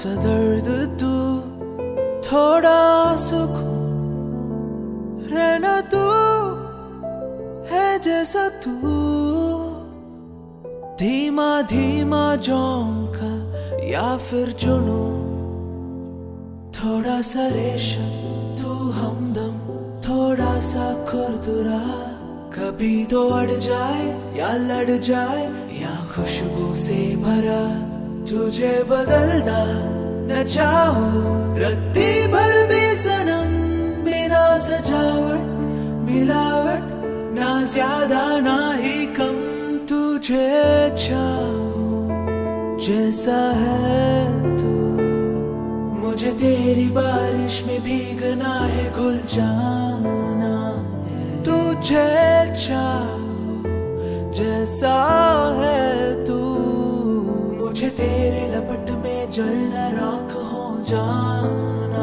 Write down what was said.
सा दर्द तू, थोड़ा सुकून, रहना तू है जैसा तू। धीमा धीमा झोंका या फिर जुनून, थोड़ा सा रेशम तू हमदम, थोड़ा सा खुरदुरा। कभी तो अड़ जाए या लड़ जाए या खुशबू से भरा। तुझे बदलना न चाहो रत्ती भर भी सनम, बिना सजावट मिलावट, ना ज्यादा ना ही कम। तुझे चाहो जैसा है तू, मुझे तेरी बारिश में भीगना है, घुल जाना है। तुझे चाहो जैसा है तू, मुझे तेरे लपट में जलना, राख हो जाना।